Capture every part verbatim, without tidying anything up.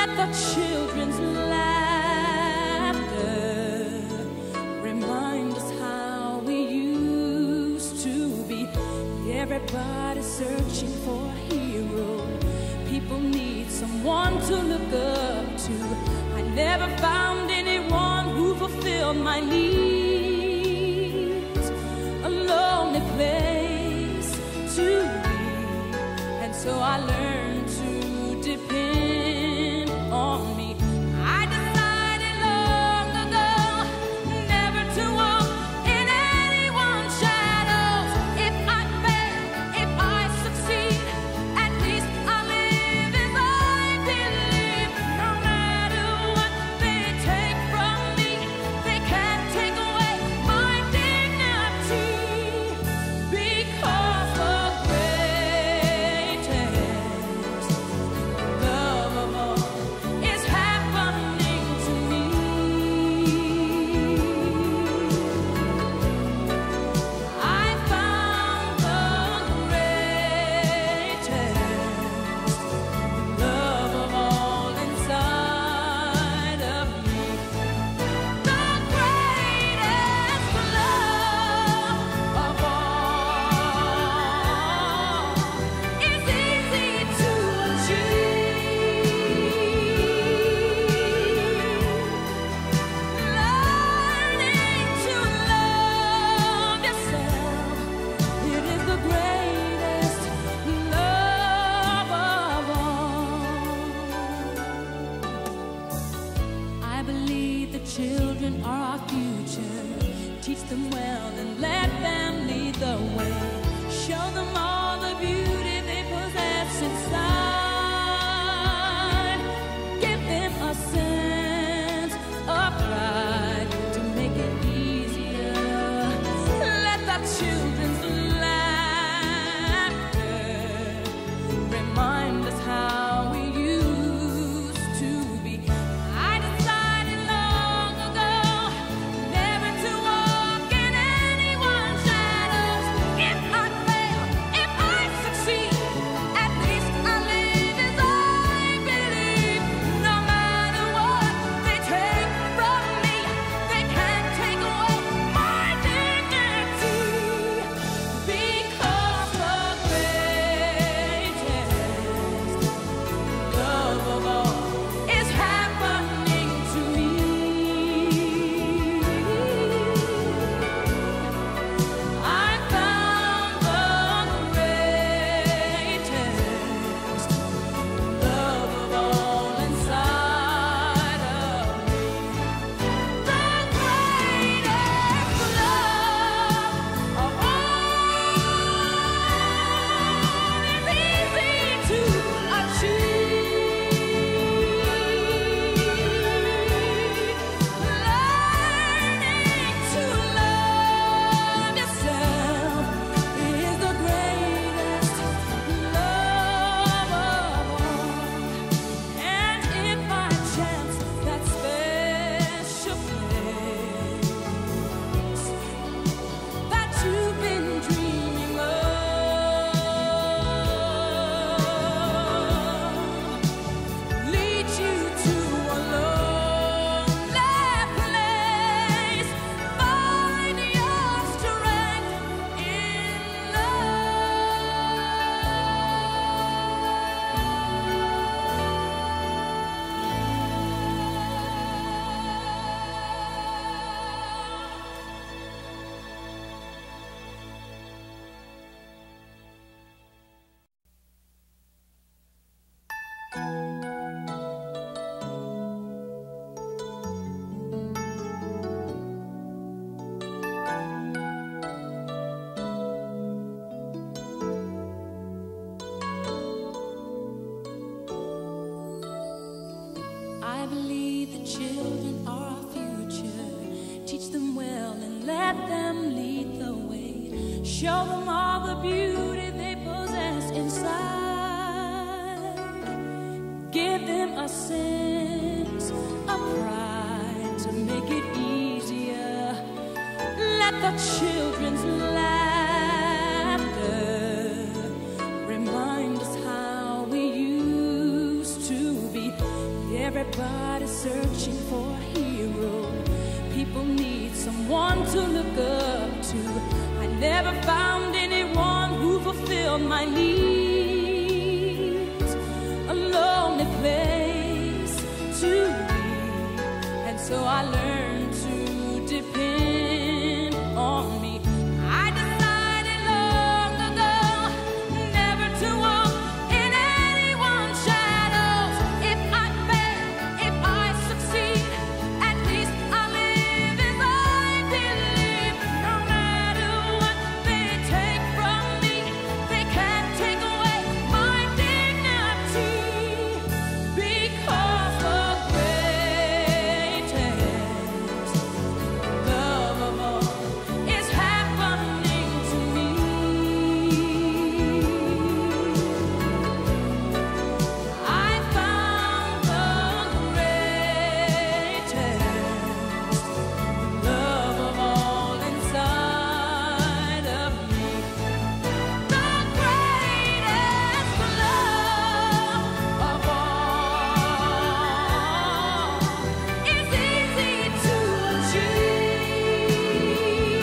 Let the children's laughter remind us how we used to be. Everybody's searching for a hero. People need someone to look up to. I never found anyone who fulfilled my needs. A lonely place to be, and so I learned to depend on me. I decided long ago never to walk in anyone's shadows. If I fail, if I succeed, at least I live as I believe. No matter what they take from me, they can't take away my dignity. Because the greatest love of all is happening to me. I found the greatest love of all inside of me. The greatest love of all is easy to achieve. Learning to love yourself, it is the greatest love of all. I believe the children are our future. Teach them well and let them lead the way. Show them all the beauty they possess inside. Give them a sense of pride to make it easier. Let the children's laughter remind us how we used to be. I decided long ago never to walk in anyone's shadows. If I fail, if I succeed, at least I live as I believe. No matter what they take from me, they can't take away my dignity. Because the greatest love of all is happening to me. I found the greatest love of all inside of me. The greatest love of all is easy to achieve. Learning to love yourself is the greatest love of all. And if by chance that special place that you've been dreaming of leads you to a lonely place, find your strength in I believe the children are our future. Teach them well and let them lead the way. Show them all the beauty they possess inside. Give them a sense of pride to make it easier. Let the children's laughter remind us how we used to be. Everybody's searching for a hero. People need someone to look up to. I never found anyone who fulfilled my needs. A lonely place to be, and so I learned to depend on me. I decided long ago never to walk in anyone's shadows. If I fail, if I succeed, at least I live as I believe. No matter what they take from me, they can't take away my dignity. Because the greatest love of all is happening to me. I found the greatest love of all inside of me. The greatest love of all is easy to achieve.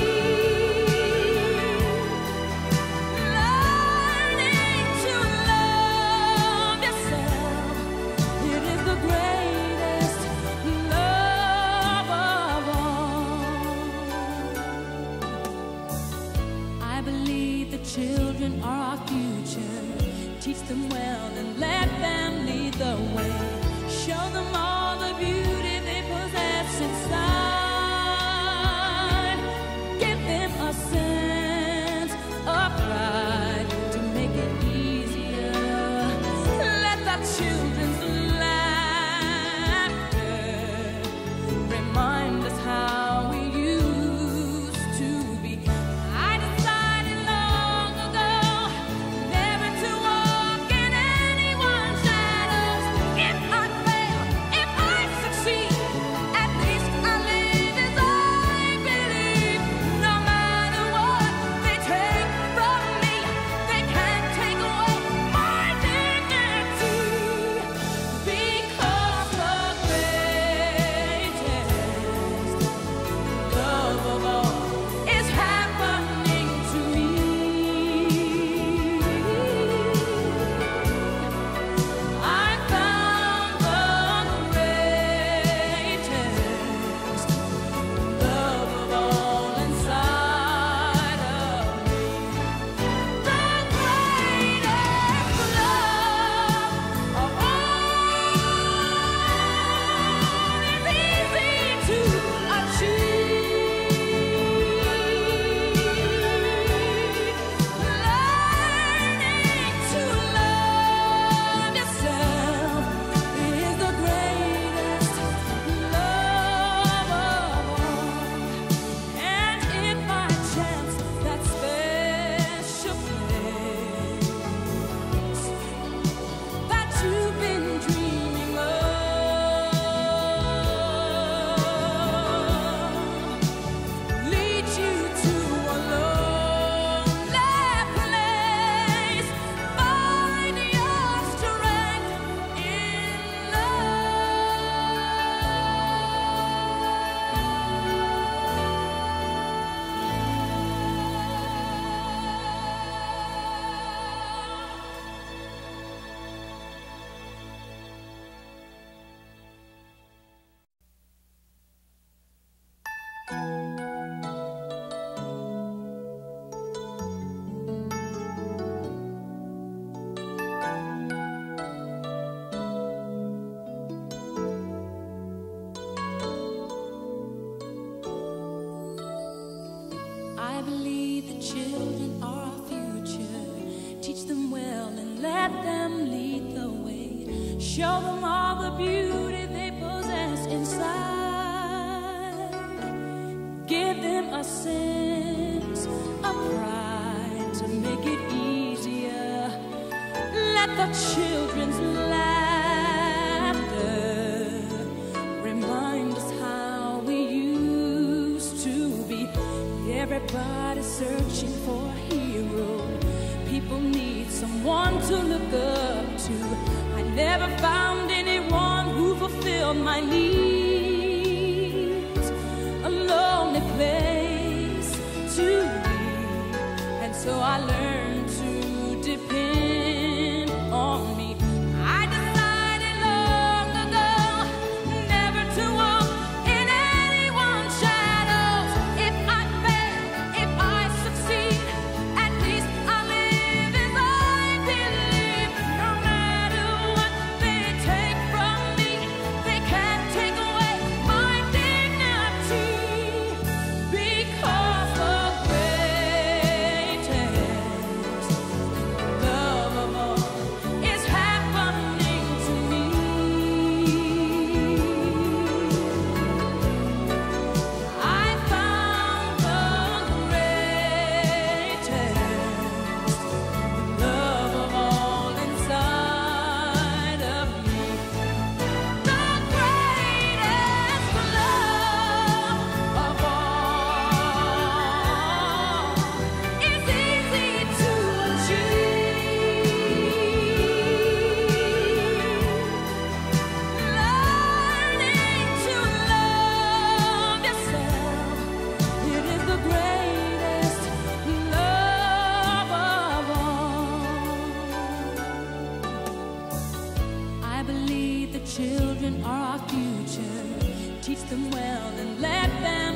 Learning to love yourself, it is the greatest love of all. I believe the children are our future. Teach them well and let them lead the way. Show them all the beauty they possess inside. Give them a sense of pride to make it easier. Let the children's laughter remind us how we used to be. I decided long ago never to walk in anyone's shadows. If I fail, if I succeed, at least I live as I believe. No matter what they take from me, they can't take away my dignity. Because the greatest love of all is happening to me. I found the greatest love of all inside of me. The greatest love of all is easy to achieve. Learning to love yourself is the greatest love of all. And if by chance that special place that you've been dreaming of leads you to a lonely place, find your strength in I believe the children are our future. Teach them well and let them lead the way. Show them all the beauty they possess inside. Give them a sense of pride to make it easier. Let the children's laughter remind us how we used to be. Everybody's searching for a hero. People need someone to look up to. I never found anyone who fulfill my needs, a lonely place to be, and so I learned to depend on me. I decided long ago never to walk in anyone's shadows. If I fail, if I succeed, at least I live as I believe. No matter what they take from me, they can't take away my dignity, because the greatest love of all is happening to me. I found the greatest love of all inside of me. The greatest love of all is easy to achieve. Learning to love yourself, it is the greatest love of all. I believe the children are our future. Teach them well and let them